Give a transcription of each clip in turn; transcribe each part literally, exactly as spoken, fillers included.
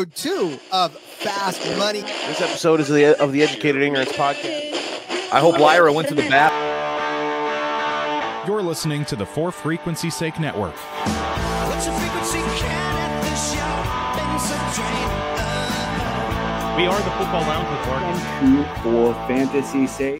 episode two of Fast Money. This episode is the of the Educated Ignorance podcast. I hope Lyra went to the bath. You're listening to the For Frequency's Sake Network. We are the Football Lounge with Morgan. Two for fantasy sake.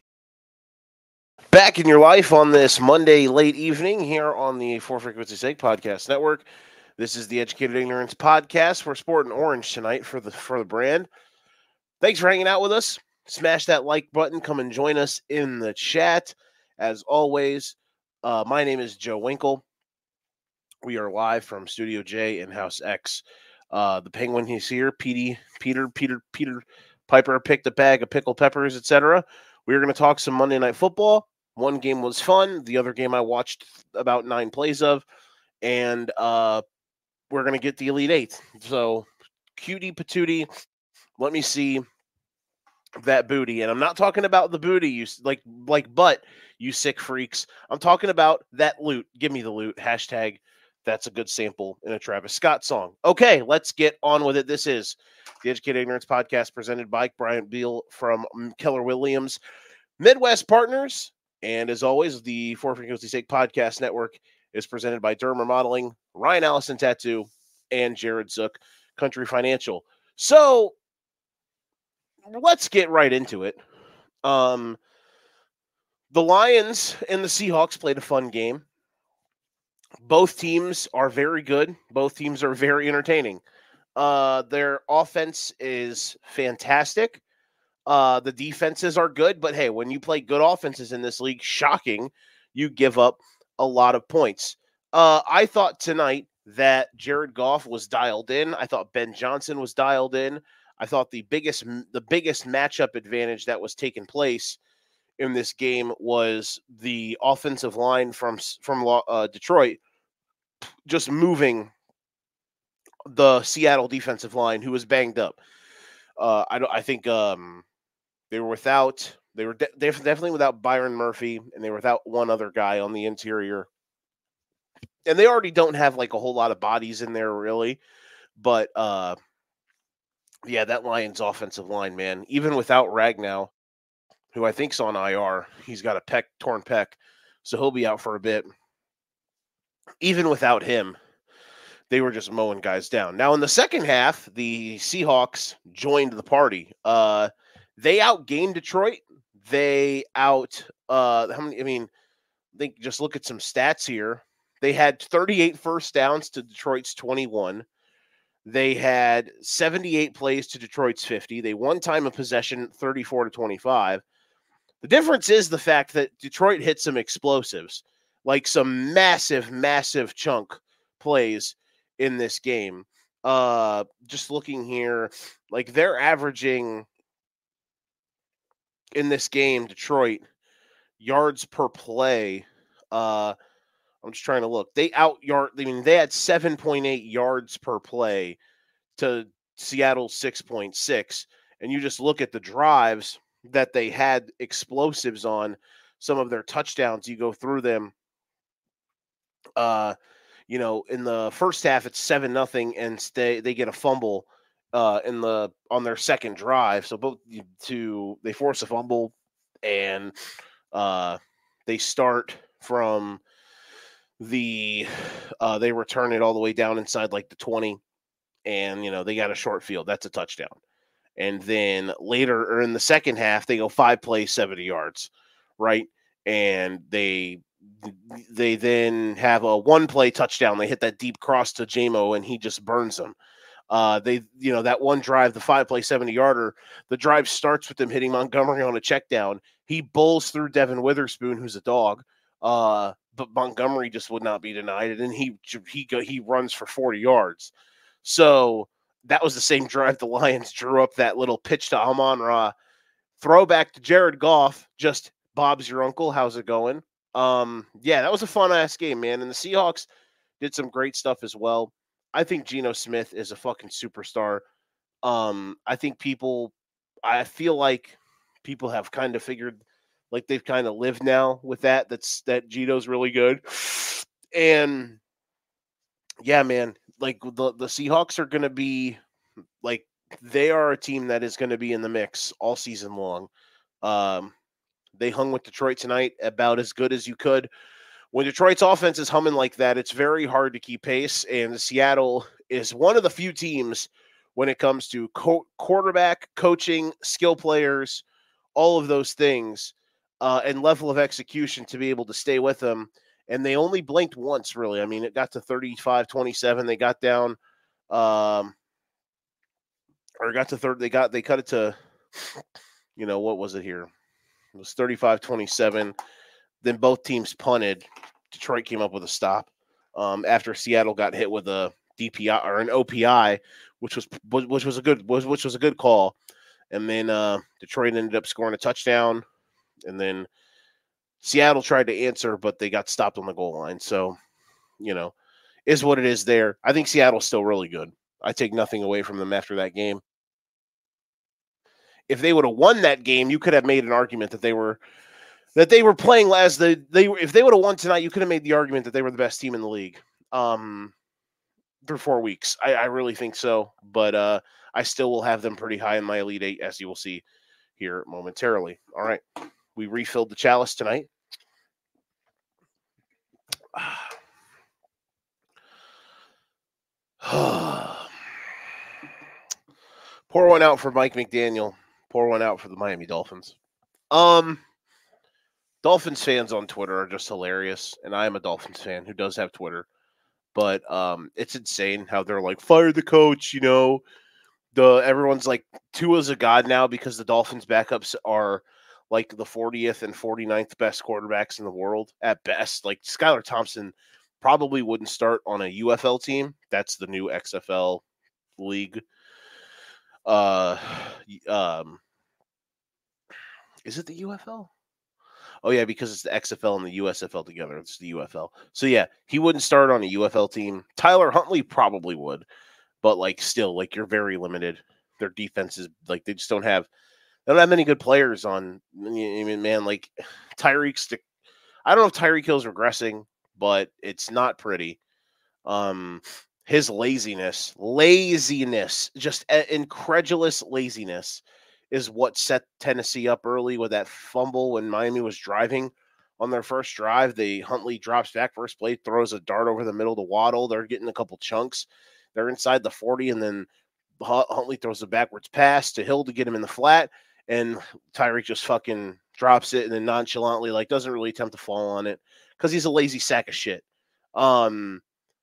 Back in your life on this Monday late evening here on the For Frequency's Sake podcast network. This is the Educated Ignorance podcast. We're sporting orange tonight for the for the brand. Thanks for hanging out with us. Smash that like button. Come and join us in the chat. As always, uh, my name is Joe Winkle. We are live from Studio J in House X. Uh, the Penguin is here. Petey, Peter, Peter, Peter Piper picked a bag of pickled peppers, et cetera. We are going to talk some Monday Night Football. One game was fun. The other game I watched about nine plays of. And uh, we're going to get the Elite Eight. So, cutie patootie, let me see that booty. And I'm not talking about the booty, you like like butt, you sick freaks. I'm talking about that loot. Give me the loot. Hashtag that's a good sample in a Travis Scott song. Okay, let's get on with it. This is the Educated Ignorance podcast presented by Brian Beal from Keller Williams Midwest Partners. And as always, the For Frequency's Sake podcast network is presented by Derm Remodeling, Ryan Allison Tattoo, and Jared Zook, Country Financial. So let's get right into it. Um, the Lions and the Seahawks played a fun game. Both teams are very good. Both teams are very entertaining. Uh, their offense is fantastic. Uh, the defenses are good, but hey, when you play good offenses in this league, shocking, you give up a lot of points. Uh, I thought tonight that Jared Goff was dialed in. I thought Ben Johnson was dialed in. I thought the biggest the biggest matchup advantage that was taking place in this game was the offensive line from from uh, Detroit just moving the Seattle defensive line, who was banged up. Uh, I don't. I think um, they were without. They were de- definitely without Byron Murphy, and they were without one other guy on the interior. And they already don't have like a whole lot of bodies in there, really. But uh, yeah, that Lions offensive line, man, even without Ragnow, who I think's on I R, he's got a pec torn pec, so he'll be out for a bit. Even without him, they were just mowing guys down. Now, in the second half, the Seahawks joined the party. Uh, they outgained Detroit. They out, uh, how many, I mean, I think just look at some stats here. They had thirty-eight first downs to Detroit's twenty-one. They had seventy-eight plays to Detroit's fifty. They won time of possession thirty-four to twenty-five. The difference is the fact that Detroit hit some explosives, like some massive, massive chunk plays in this game. Uh, just looking here, like they're averaging in this game, Detroit, yards per play. Uh, I'm just trying to look. They out yard. I mean, they had seven point eight yards per play to Seattle's six point six. And you just look at the drives that they had explosives on, some of their touchdowns. You go through them. Uh, you know, in the first half, it's seven nothing, and they they get a fumble uh, in the on their second drive. So both to they force a fumble, and uh, they start from the uh, they return it all the way down inside like the twenty, and you know they got a short field. That's a touchdown. And then later or in the second half, they go five plays, seventy yards, right? And they they then have a one play touchdown. They hit that deep cross to J M O, and he just burns them. Uh, they, you know, that one drive, the five play seventy yarder, the drive starts with them hitting Montgomery on a check down. He bowls through Devin Witherspoon, who's a dog. Uh, but Montgomery just would not be denied. And then he, he, go, he runs for forty yards. So that was the same drive the Lions drew up that little pitch to Amon-Ra. Throwback to Jared Goff, just Bob's your uncle. How's it going? Um, yeah, that was a fun-ass game, man. And the Seahawks did some great stuff as well. I think Geno Smith is a fucking superstar. Um, I think people – I feel like people have kind of figured – like they've kind of lived now with that, that's that Geno's really good. And, yeah, man, like the, the Seahawks are going to be like they are a team that is going to be in the mix all season long. Um, they hung with Detroit tonight about as good as you could. When Detroit's offense is humming like that, it's very hard to keep pace. And Seattle is one of the few teams when it comes to co- quarterback, coaching, skill players, all of those things, uh, and level of execution to be able to stay with them. And they only blinked once, really. I mean, it got to thirty-five twenty-seven. They got down, um, or got to third. They got they cut it to, you know, what was it here? It was thirty-five twenty-seven. Then both teams punted. Detroit came up with a stop um, after Seattle got hit with a D P I or an O P I, which was which was a good was which was a good call. And then uh, Detroit ended up scoring a touchdown, and then Seattle tried to answer, but they got stopped on the goal line. So, you know, is what it is there. I think Seattle's still really good. I take nothing away from them after that game. If they would have won that game, you could have made an argument that they were that they were playing as the they if they would have won tonight, you could have made the argument that they were the best team in the league. Um, through four weeks, I, I really think so. But uh, I still will have them pretty high in my Elite Eight, as you will see here momentarily. All right, we refilled the chalice tonight. Pour one out for Mike McDaniel. Pour one out for the Miami Dolphins. Um, Dolphins fans on Twitter are just hilarious, and I am a Dolphins fan who does have Twitter. But um, it's insane how they're like, fire the coach, you know. The everyone's like, Tua's a god now because the Dolphins backups are like the fortieth and forty-ninth best quarterbacks in the world at best. Like Skylar Thompson probably wouldn't start on a U F L team. That's the new X F L league. Uh, um, is it the U F L? Oh, yeah, because it's the X F L and the U S F L together. It's the U F L. So, yeah, he wouldn't start on a U F L team. Tyler Huntley probably would, but, like, still, like, you're very limited. Their defense is, like, they just don't have – they don't have many good players on – I mean, man, like, Tyreek's – I don't know if Tyreek Hill's regressing, but it's not pretty. Um, his laziness, laziness, just incredulous laziness is what set Tennessee up early with that fumble when Miami was driving on their first drive. They Huntley drops back first play, throws a dart over the middle to Waddle. They're getting a couple chunks. They're inside the forty, and then Huntley throws a backwards pass to Hill to get him in the flat, and Tyreek just fucking drops it and then nonchalantly, like, doesn't really attempt to fall on it because he's a lazy sack of shit. Um,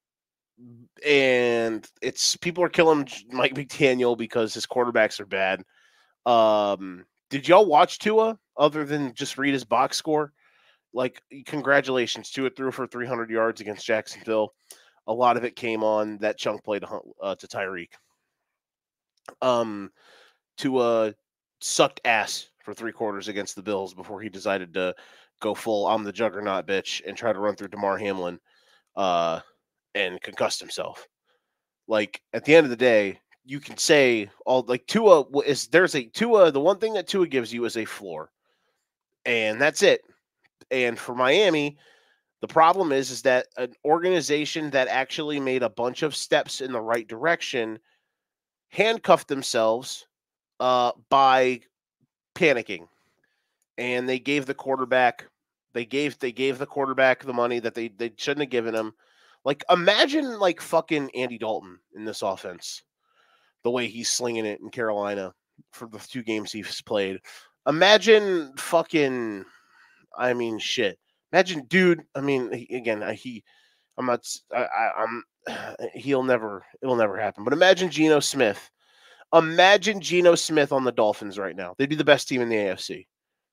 and it's people are killing Mike McDaniel because his quarterbacks are bad. Um, did y'all watch Tua other than just read his box score? Like, congratulations, Tua threw for three hundred yards against Jacksonville. A lot of it came on that chunk play to uh, to Tyreek. Um, Tua sucked ass for three quarters against the Bills before he decided to go full I'm the juggernaut bitch and try to run through Damar Hamlin uh, and concussed himself. Like, at the end of the day, you can say all like Tua is there's a Tua. The one thing that Tua gives you is a floor, and that's it. And for Miami, the problem is is that an organization that actually made a bunch of steps in the right direction handcuffed themselves uh, by panicking, and they gave the quarterback they gave they gave the quarterback the money that they they shouldn't have given him. Like, imagine like fucking Andy Dalton in this offense. The way he's slinging it in Carolina for the two games he's played. Imagine fucking, I mean, shit. Imagine, dude, I mean, he, again, he, I'm not, I, I, I'm, he'll never, it'll never happen. But imagine Geno Smith. Imagine Geno Smith on the Dolphins right now. They'd be the best team in the A F C.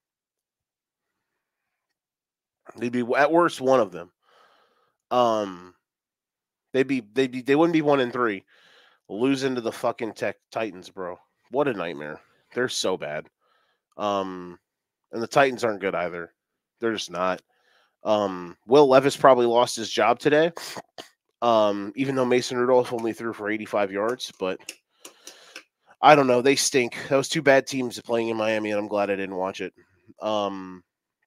They'd be, at worst, one of them. Um, they'd be, they'd be, they wouldn't be one and three. Losing to the fucking tech Titans, bro. What a nightmare. They're so bad. Um, and the Titans aren't good either. They're just not. Um, Will Levis probably lost his job today. Um, even though Mason Rudolph only threw for eighty-five yards, but I don't know. They stink. That was two bad teams playing in Miami, and I'm glad I didn't watch it. Um,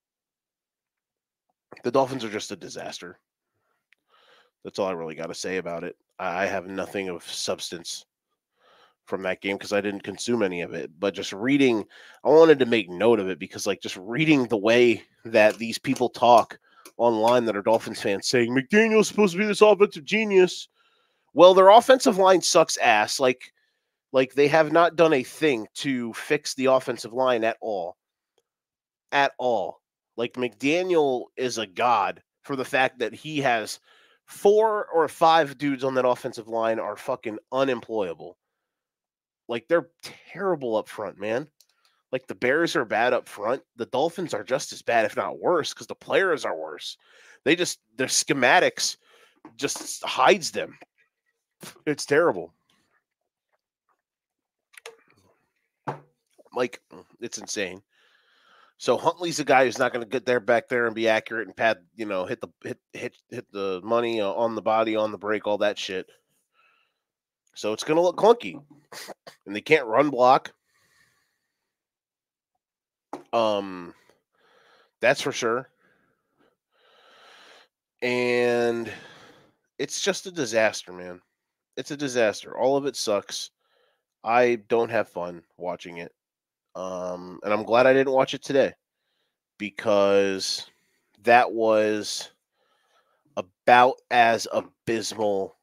the Dolphins are just a disaster. That's all I really got to say about it. I have nothing of substance from that game because I didn't consume any of it. But just reading, I wanted to make note of it because, like, just reading the way that these people talk online that are Dolphins fans saying McDaniel's supposed to be this offensive genius. Well, their offensive line sucks ass. Like, like they have not done a thing to fix the offensive line at all. At all. Like, McDaniel is a god for the fact that he has four or five dudes on that offensive line are fucking unemployable. Like, they're terrible up front, man. Like, the Bears are bad up front. The Dolphins are just as bad, if not worse, because the players are worse. They just, their schematics just hides them. It's terrible. Like, it's insane. So Huntley's a guy who's not going to get there back there and be accurate and pad, you know, hit the hit hit hit the money on the body, on the break, all that shit. So it's going to look clunky, and they can't run block. Um, that's for sure. And it's just a disaster, man. It's a disaster. All of it sucks. I don't have fun watching it. Um, and I'm glad I didn't watch it today because that was about as abysmal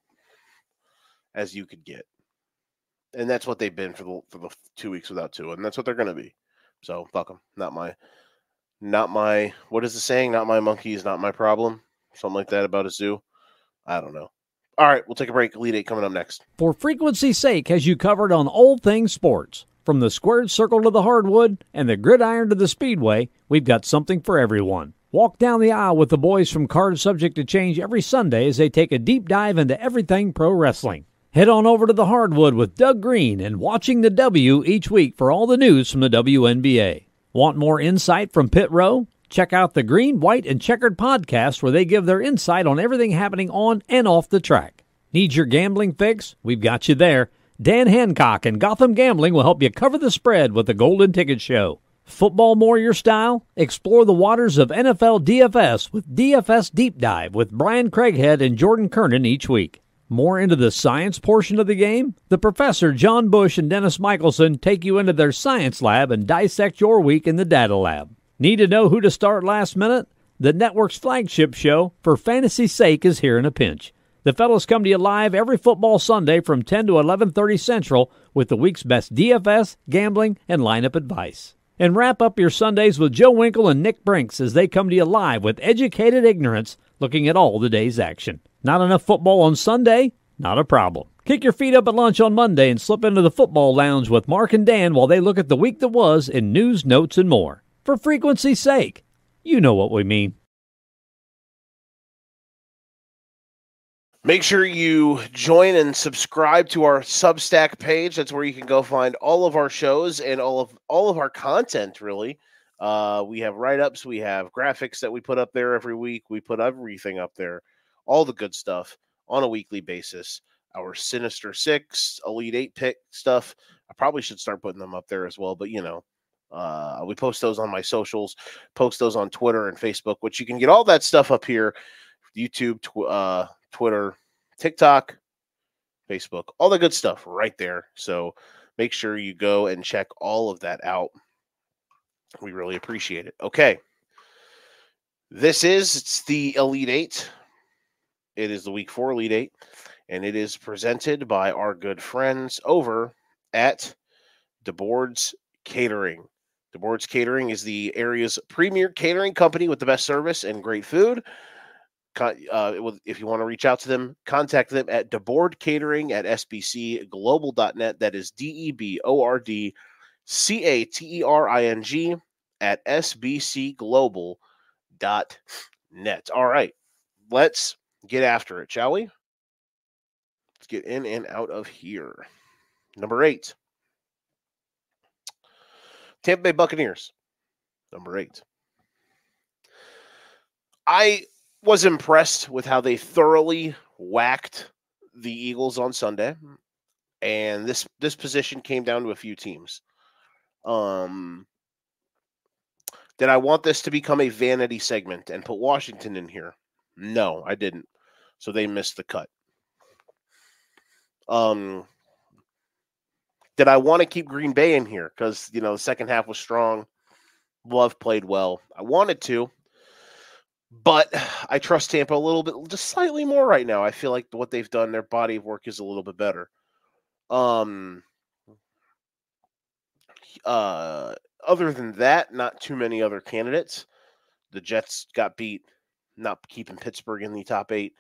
as you could get. And that's what they've been for the for the two weeks without Tua, and that's what they're going to be. So fuck them. Not my, not my. What is the saying? Not my monkeys, not my problem. Something like that about a zoo. I don't know. All right, we'll take a break. Elite Eight coming up next. For frequency's sake, has you covered on all things sports. From the squared circle to the hardwood and the gridiron to the speedway, we've got something for everyone. Walk down the aisle with the boys from Cards Subject to Change every Sunday as they take a deep dive into everything pro wrestling. Head on over to the hardwood with Doug Green and Watching the W each week for all the news from the W N B A. Want more insight from Pit Row? Check out the Green, White, and Checkered podcast where they give their insight on everything happening on and off the track. Need your gambling fix? We've got you there. Dan Hancock and Gotham Gambling will help you cover the spread with the Golden Ticket Show. Football more your style? Explore the waters of N F L D F S with D F S Deep Dive with Brian Craighead and Jordan Kernan each week. More into the science portion of the game? The Professor John Bush and Dennis Michelson take you into their science lab and dissect your week in the data lab. Need to know who to start last minute? The network's flagship show, For Fantasy's Sake, is here in a pinch. The fellas come to you live every football Sunday from ten to eleven thirty Central with the week's best D F S, gambling, and lineup advice. And wrap up your Sundays with Joe Winkle and Nick Brinks as they come to you live with educated ignorance, looking at all the day's action. Not enough football on Sunday? Not a problem. Kick your feet up at lunch on Monday and slip into the football lounge with Mark and Dan while they look at the week that was in news, notes, and more. For frequency's sake, you know what we mean. Make sure you join and subscribe to our Substack page. That's where you can go find all of our shows and all of all of our content, really. Uh, we have write-ups. We have graphics that we put up there every week. We put everything up there, all the good stuff on a weekly basis. Our Sinister Six, Elite Eight pick stuff. I probably should start putting them up there as well, but, you know, uh, we post those on my socials, post those on Twitter and Facebook, which you can get all that stuff up here, YouTube, tw- uh, Twitter, TikTok, Facebook, all the good stuff right there. So make sure you go and check all of that out. We really appreciate it. Okay. This is it's the Elite Eight. It is the Week Four Elite Eight, and it is presented by our good friends over at DeBoard's Catering. DeBoard's Catering is the area's premier catering company with the best service and great food. Uh, if you want to reach out to them, contact them at DeBoard Catering at s b c global dot net. That is D E B O R D C A T E R I N G at s b c global dot net. All right, let's get after it, shall we? Let's get in and out of here. Number eight, Tampa Bay Buccaneers. Number eight. I was impressed with how they thoroughly whacked the Eagles on Sunday. And this this position came down to a few teams. Um, did I want this to become a vanity segment and put Washington in here? No, I didn't. So they missed the cut. Um, Did I want to keep Green Bay in here? Because, you know, the second half was strong. Love played well. I wanted to. But I trust Tampa a little bit, just slightly more right now. I feel like what they've done, their body of work is a little bit better. Um, uh, other than that, not too many other candidates. The Jets got beat, not keeping Pittsburgh in the top eight.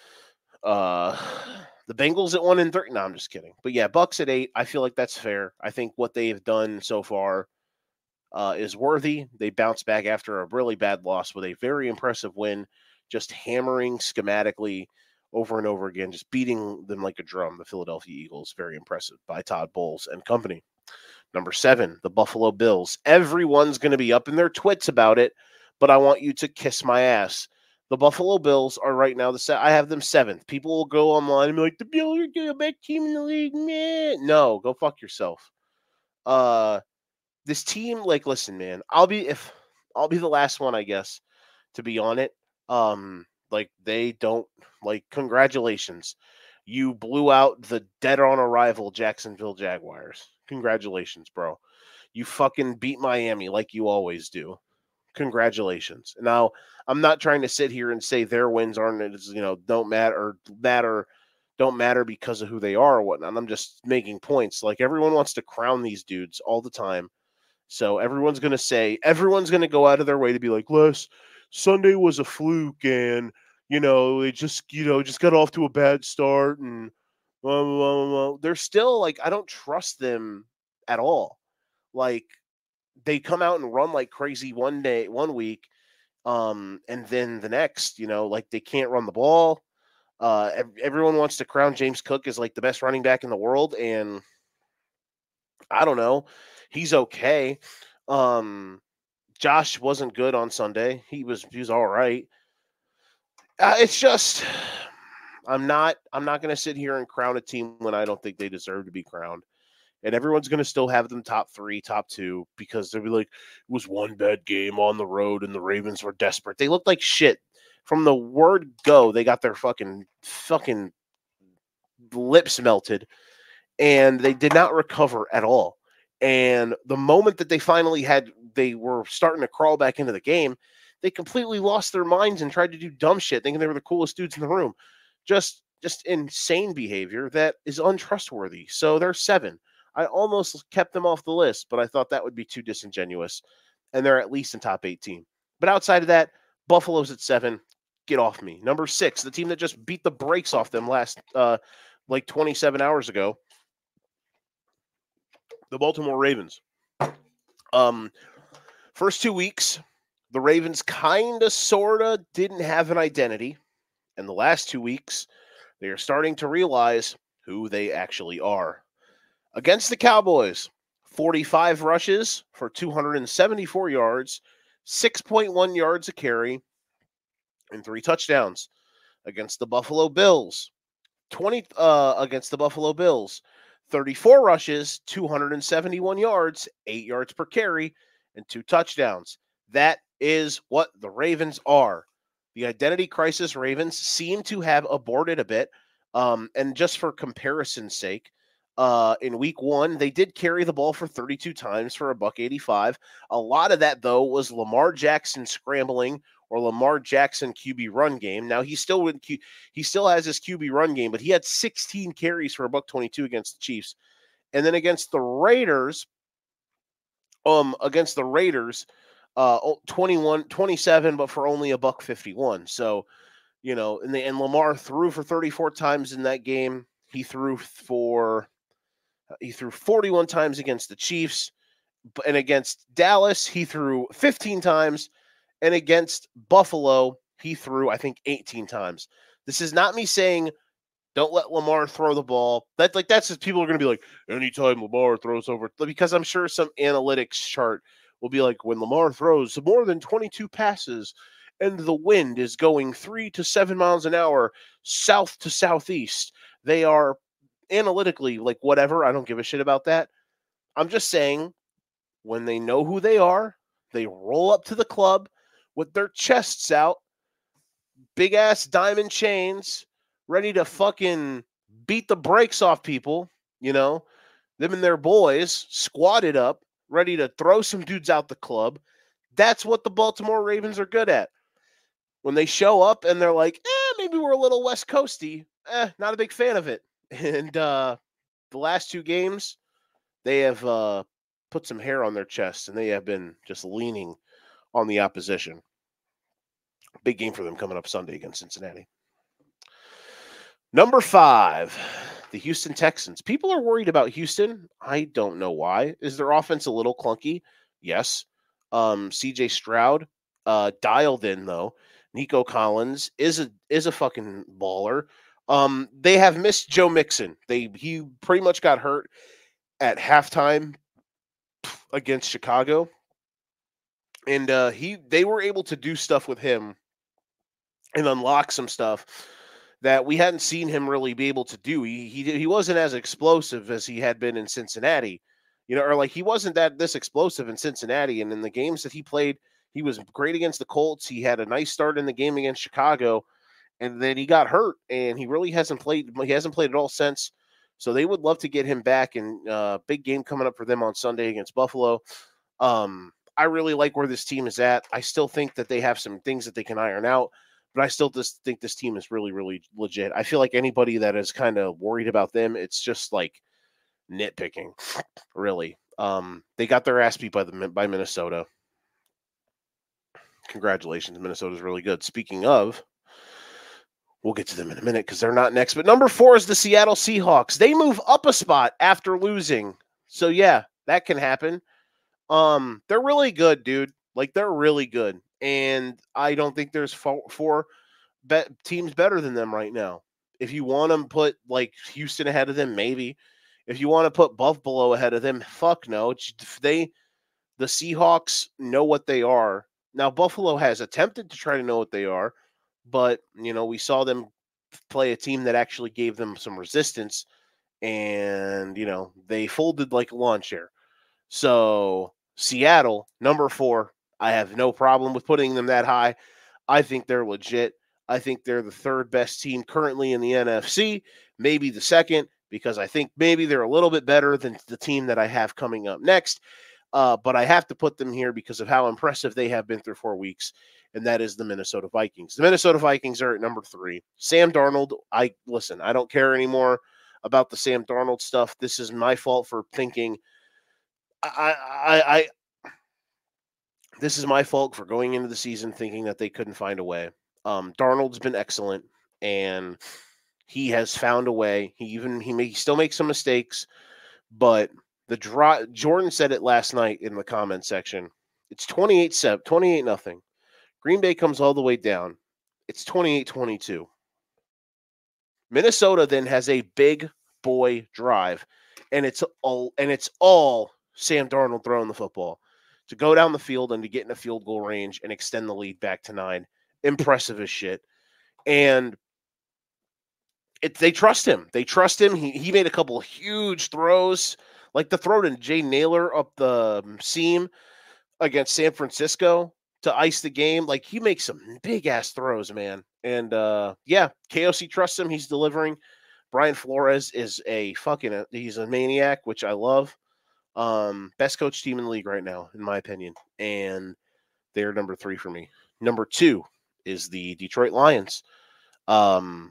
Uh, the Bengals at one and three. No, I'm just kidding. But yeah, Bucks at eight. I feel like that's fair. I think what they've done so far uh, is worthy. They bounced back after a really bad loss with a very impressive win, just hammering schematically over and over again, just beating them like a drum. The Philadelphia Eagles, very impressive by Todd Bowles and company. Number seven, the Buffalo Bills. Everyone's going to be up in their twits about it, but I want you to kiss my ass. The Buffalo Bills are right now the se- I have them seventh. People will go online and be like, the Bills are the best team in the league, man. No, go fuck yourself. Uh, this team, like, listen, man. I'll be if I'll be the last one, I guess, to be on it. Um, like they don't like. Congratulations, you blew out the dead on arrival Jacksonville Jaguars. Congratulations, bro. You fucking beat Miami like you always do. Congratulations. Now, I'm not trying to sit here and say their wins aren't, you know, don't matter or matter, don't matter because of who they are or whatnot. I'm just making points. Like everyone wants to crown these dudes all the time. So everyone's going to say, everyone's going to go out of their way to be like, Les, Sunday was a fluke and, you know, they just, you know, just got off to a bad start and blah, blah, blah, blah. They're still like, I don't trust them at all. Like, they come out and run like crazy one day, one week, um, and then the next, you know, like they can't run the ball. Uh, ev- everyone wants to crown James Cook as like the best running back in the world, and I don't know, he's okay. Um, Josh wasn't good on Sunday. He was he was all right. Uh, it's just I'm not I'm not going to sit here and crown a team when I don't think they deserve to be crowned. And everyone's going to still have them top three, top two, because they'll be like, it was one bad game on the road and the Ravens were desperate. They looked like shit. From the word go, they got their fucking, fucking lips melted, and they did not recover at all. And the moment that they finally had, they were starting to crawl back into the game, they completely lost their minds and tried to do dumb shit, thinking they were the coolest dudes in the room. Just, just insane behavior that is untrustworthy. So they're seven. I almost kept them off the list, but I thought that would be too disingenuous. And they're at least in top eighteen. But outside of that, Buffalo's at seven. Get off me. Number six, the team that just beat the brakes off them last, uh, like twenty-seven hours ago, the Baltimore Ravens. Um, first two weeks, the Ravens kind of, sort of didn't have an identity. And the last two weeks, they are starting to realize who they actually are. Against the Cowboys, forty-five rushes for two hundred seventy-four yards, six point one yards a carry, and three touchdowns. Against the Buffalo Bills, twenty uh, against the Buffalo Bills, thirty-four rushes, two hundred seventy-one yards, eight yards per carry, and two touchdowns. That is what the Ravens are. The identity crisis Ravens seem to have aborted a bit. Um, and just for comparison's sake, Uh, in week one, they did carry the ball for thirty-two times for a buck eighty-five. A lot of that, though, was Lamar Jackson scrambling or Lamar Jackson Q B run game. Now he still would Q, he still has his Q B run game, but he had sixteen carries for a buck twenty-two against the Chiefs, and then against the Raiders, um, against the Raiders, uh, twenty-one, twenty-seven, but for only a buck fifty-one. So, you know, and the, and Lamar threw for thirty-four times in that game. He threw for He threw forty-one times against the Chiefs, and against Dallas, he threw fifteen times, and against Buffalo, he threw, I think, eighteen times. This is not me saying don't let Lamar throw the ball. That like that's just people are going to be like, anytime Lamar throws over, because I'm sure some analytics chart will be like, when Lamar throws more than twenty-two passes and the wind is going three to seven miles an hour south to southeast, they are analytically, like, whatever. I don't give a shit about that. I'm just saying, when they know who they are, they roll up to the club with their chests out, big ass diamond chains, ready to fucking beat the brakes off people, you know, them and their boys squatted up, ready to throw some dudes out the club. That's what the Baltimore Ravens are good at. When they show up and they're like, eh, maybe we're a little West Coasty, eh, not a big fan of it. And uh, the last two games, they have uh, put some hair on their chest, and they have been just leaning on the opposition. Big game for them coming up Sunday against Cincinnati. Number five, the Houston Texans. People are worried about Houston. I don't know why. Is their offense a little clunky? Yes. Um, C J Stroud uh, dialed in, though. Nico Collins is a is a fucking baller. Um, they have missed Joe Mixon. They he pretty much got hurt at halftime against Chicago, and uh, he they were able to do stuff with him and unlock some stuff that we hadn't seen him really be able to do. He he he wasn't as explosive as he had been in Cincinnati, you know, or like he wasn't that this explosive in Cincinnati. And in the games that he played, he was great against the Colts. He had a nice start in the game against Chicago, and then he got hurt, and he really hasn't played. He hasn't played at all since. So they would love to get him back. And uh, big game coming up for them on Sunday against Buffalo. Um, I really like where this team is at. I still think that they have some things that they can iron out. But I still just think this team is really, really legit. I feel like anybody that is kind of worried about them, it's just like nitpicking, really. Um, they got their ass beat by the by Minnesota. Congratulations, Minnesota's really good. Speaking of, we'll get to them in a minute because they're not next. But number four is the Seattle Seahawks. They move up a spot after losing. So, yeah, that can happen. Um, they're really good, dude. Like, they're really good. And I don't think there's four, four be- teams better than them right now. If you want to put, like, Houston ahead of them, maybe. If you want to put Buffalo ahead of them, fuck no. It's, they, the Seahawks know what they are. Now, Buffalo has attempted to try to know what they are, but, you know, we saw them play a team that actually gave them some resistance, and, you know, they folded like a lawn chair. So, Seattle, number four, I have no problem with putting them that high. I think they're legit. I think they're the third best team currently in the N F C, maybe the second, because I think maybe they're a little bit better than the team that I have coming up next. Uh, but I have to put them here because of how impressive they have been through four weeks, and that is the Minnesota Vikings. The Minnesota Vikings are at number three. Sam Darnold, I listen, I don't care anymore about the Sam Darnold stuff. This is my fault for thinking I I I This is my fault for going into the season thinking that they couldn't find a way. Um, Darnold's been excellent, and he has found a way. He even he, may, he still makes some mistakes, but the draw. Jordan said it last night in the comment section. It's twenty-eight seven, twenty-eight nothing. Green Bay comes all the way down. It's twenty-eight twenty-two. Minnesota then has a big boy drive, and it's all and it's all Sam Darnold throwing the football to go down the field and to get in a field goal range and extend the lead back to nine. Impressive as shit. And it, they trust him. They trust him. He he made a couple of huge throws, like the throw to Jay Naylor up the seam against San Francisco to ice the game. Like, he makes some big-ass throws, man. And, uh, yeah, K O C trusts him. He's delivering. Brian Flores is a fucking – he's a maniac, which I love. Um, best coach team in the league right now, in my opinion. And they're number three for me. Number two is the Detroit Lions. Um,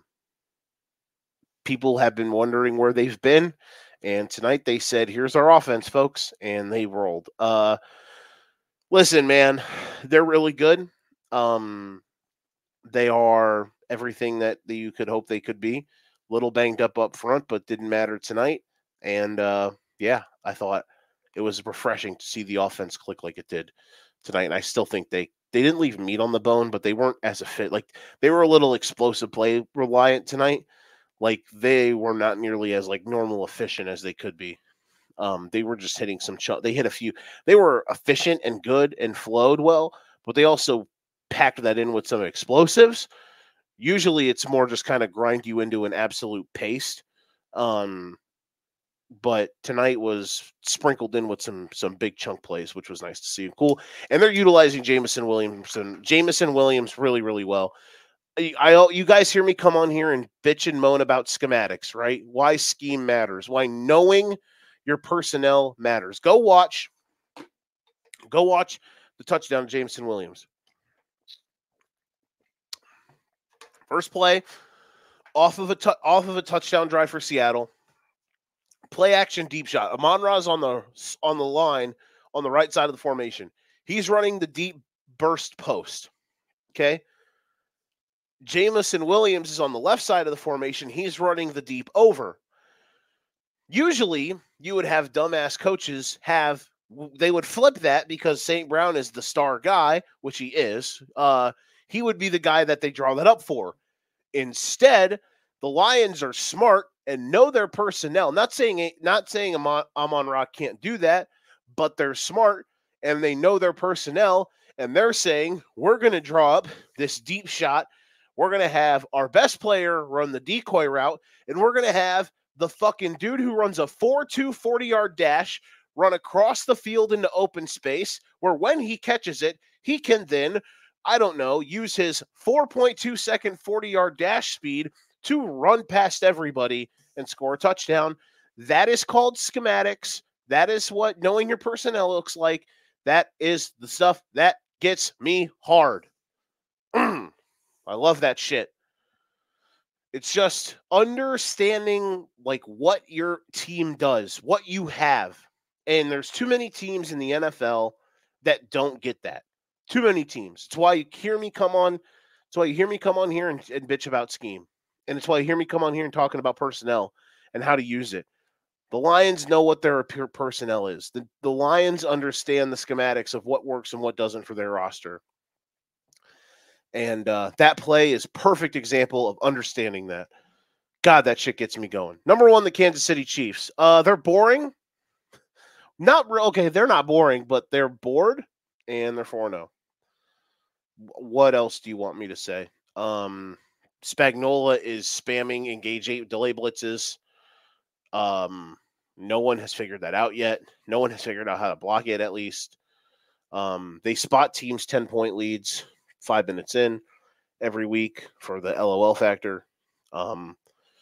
people have been wondering where they've been. And tonight they said, here's our offense, folks. And they rolled. Uh, listen, man, they're really good. Um, they are everything that you could hope they could be. Little banged up up front, but didn't matter tonight. And, uh, yeah, I thought it was refreshing to see the offense click like it did tonight. And I still think they, they didn't leave meat on the bone, but they weren't as a fit. Like, they were a little explosive play reliant tonight. Like, they were not nearly as, like, normal efficient as they could be. Um, they were just hitting some ch- – they hit a few – they were efficient and good and flowed well, but they also packed that in with some explosives. Usually it's more just kind of grind you into an absolute paste. Um But tonight was sprinkled in with some some big chunk plays, which was nice to see. Cool. And they're utilizing Jameson Williamson, Jameson Williams really, really well. I, I you guys hear me come on here and bitch and moan about schematics, right? Why scheme matters. Why knowing Your personnel matters. Go watch. Go watch the touchdown to Jameson Williams. First play, off of a tu- off of a touchdown drive for Seattle. Play action deep shot. Amon-Ra's on the on the line on the right side of the formation. He's running the deep burst post. Okay. Jameson Williams is on the left side of the formation. He's running the deep over. Usually, you would have dumbass coaches have, they would flip that because Saint Brown is the star guy, which he is. Uh, he would be the guy that they draw that up for. Instead, the Lions are smart and know their personnel. Not saying not saying Amon, Amon-Ra can't do that, but they're smart and they know their personnel, and they're saying, we're going to draw up this deep shot. We're going to have our best player run the decoy route, and we're going to have the fucking dude who runs a four two forty-yard dash run across the field into open space, where when he catches it, he can then, I don't know, use his four point two second forty-yard dash speed to run past everybody and score a touchdown. That is called schematics. That is what knowing your personnel looks like. That is the stuff that gets me hard. I love that shit. It's just understanding like what your team does, what you have. And there's too many teams in the N F L that don't get that. Too many teams. It's why you hear me come on. It's why you hear me come on here and, and bitch about scheme. And it's why you hear me come on here and talking about personnel and how to use it. The Lions know what their pure personnel is. The, the Lions understand the schematics of what works and what doesn't for their roster. And uh, that play is a perfect example of understanding that. God, that shit gets me going. Number one, the Kansas City Chiefs. Uh, they're boring. Not real. Okay, they're not boring, but they're bored, and they're four and oh. What else do you want me to say? Um, Spagnuolo is spamming engage eight delay blitzes. Um, no one has figured that out yet. No one has figured out how to block it, at least. Um, they spot teams ten-point leads five minutes in every week for the L O L factor. Um,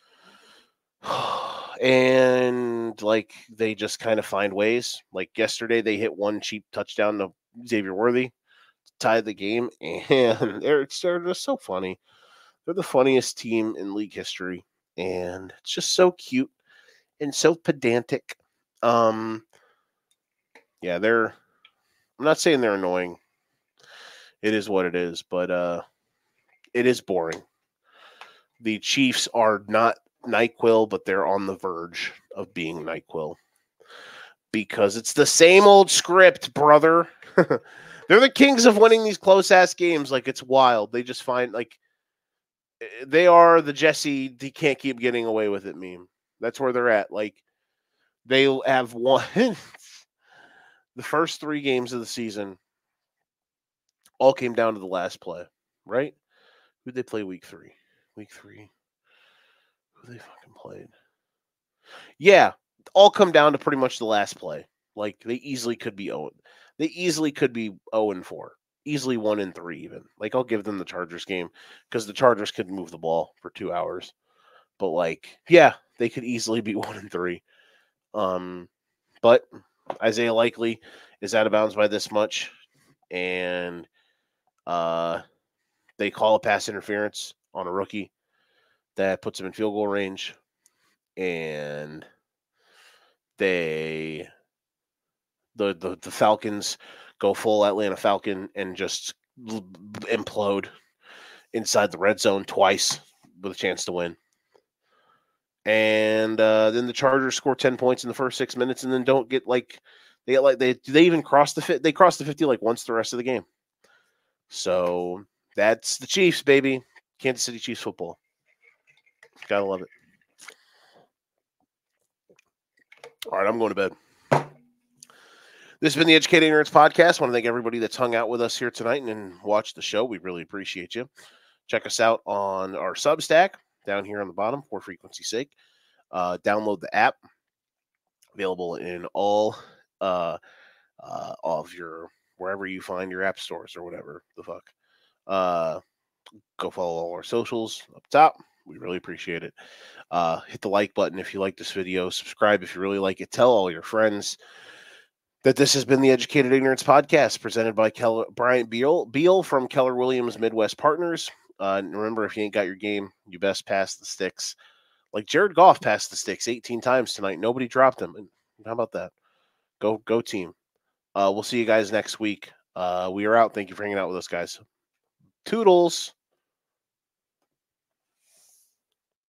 and, like, they just kind of find ways. Like, yesterday, they hit one cheap touchdown to Xavier Worthy, tied the game, and they're, they're just so funny. They're the funniest team in league history, and it's just so cute and so pedantic. Um, yeah, they're – I'm not saying they're annoying. It is what it is, but uh, it is boring. The Chiefs are not NyQuil, but they're on the verge of being NyQuil because it's the same old script, brother. They're the kings of winning these close-ass games. Like, it's wild. They just find, like, they are the Jesse, he can't keep getting away with it meme. That's where they're at. Like, they have won the first three games of the season. All came down to the last play, right? Who'd they play week three? Week three. Who they fucking played? Yeah, all come down to pretty much the last play. Like, they easily could be oh, they easily could be oh and four, easily one and three even. Like, I'll give them the Chargers game because the Chargers could move the ball for two hours. But like, yeah, they could easily be one and three. Um, but Isaiah Likely is out of bounds by this much, and uh, they call a pass interference on a rookie that puts him in field goal range, and they the the, the Falcons go full Atlanta Falcon and just implode inside the red zone twice with a chance to win. And uh, then the Chargers score ten points in the first six minutes, and then don't get like they get like they they even cross the fit they cross the fifty like once the rest of the game. So that's the Chiefs, baby. Kansas City Chiefs football. Gotta love it. All right, I'm going to bed. This has been the Educated Ignorance Podcast. I want to thank everybody that's hung out with us here tonight and, and watched the show. We really appreciate you. Check us out on our Substack down here on the bottom for frequency's sake. Uh, download the app. Available in all uh, uh, of your, wherever you find your app stores or whatever the fuck. Uh, go follow all our socials up top. We really appreciate it. Uh, hit the like button if you like this video. Subscribe if you really like it. Tell all your friends that this has been the Educated Ignorance Podcast presented by Keller, Bryant Beal, Beal from Keller Williams Midwest Partners. Uh, and remember, if you ain't got your game, you best pass the sticks. Like Jared Goff passed the sticks eighteen times tonight. Nobody dropped them. And how about that? Go, go team. Uh, we'll see you guys next week. Uh, we are out. Thank you for hanging out with us, guys. Toodles.